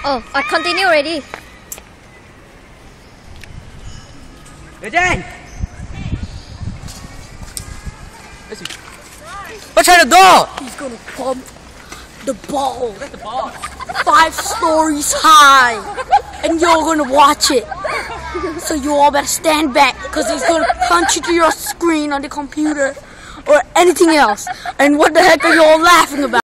Oh, I continue already. Eugene! What trying to do? He's gonna pump the ball That's the ball. 5 stories high, and you're gonna watch it. So you all better stand back, because he's gonna punch into your screen on the computer or anything else. And what the heck are you all laughing about?